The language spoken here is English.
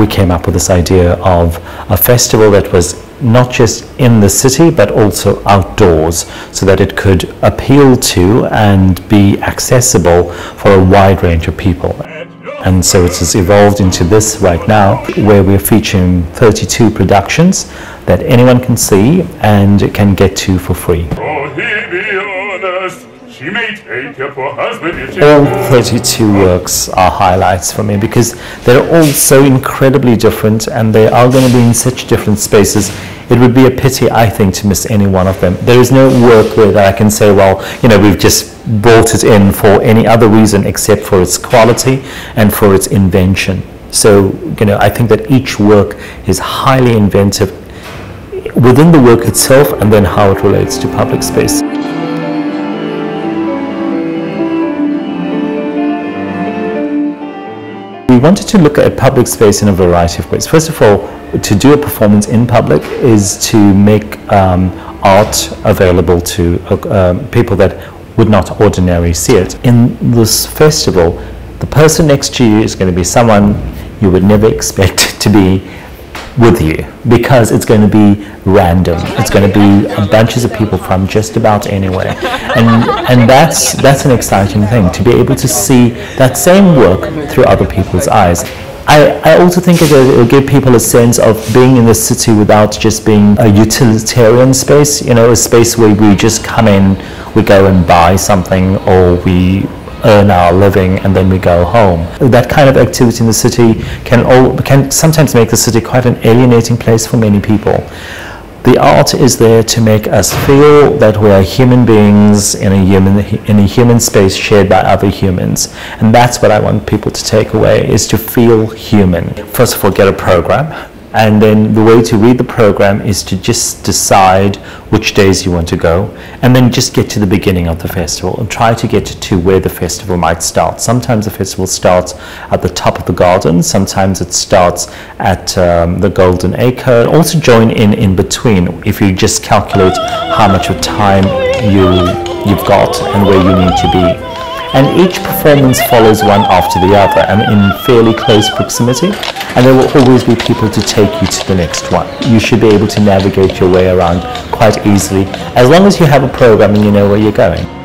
we came up with this idea of a festival that was not just in the city but also outdoors, so that it could appeal to and be accessible for a wide range of people. And so it has evolved into this right now, where we're featuring 32 productions that anyone can see and can get to for free. She may take you for husband if she... All 32 works are highlights for me because they're all so incredibly different, and they are going to be in such different spaces. It would be a pity, I think, to miss any one of them. There is no work where that I can say, well, you know, we've just brought it in for any other reason except for its quality and for its invention. So, you know, I think that each work is highly inventive within the work itself and then how it relates to public space. We wanted to look at public space in a variety of ways. First of all, to do a performance in public is to make art available to people that would not ordinarily see it. In this festival, the person next to you is going to be someone you would never expect to be with you, because it's going to be random. It's going to be bunches of people from just about anywhere, and that's an exciting thing, to be able to see that same work through other people's eyes. I also think it will give people a sense of being in the city without just being a utilitarian space, you know, a space where we just come in, we go and buy something, or we earn our living and then we go home. That kind of activity in the city can sometimes make the city quite an alienating place for many people. The art is there to make us feel that we are human beings in a human space shared by other humans, and that's what I want people to take away, is to feel human. First of all, get a program. And then the way to read the program is to just decide which days you want to go, and then just get to the beginning of the festival and try to get to where the festival might start. Sometimes the festival starts at the top of the garden, sometimes it starts at the Golden Acre. Also join in between if you just calculate how much of time you've got and where you need to be. And each performance follows one after the other and in fairly close proximity, and there will always be people to take you to the next one. You should be able to navigate your way around quite easily, as long as you have a program and you know where you're going.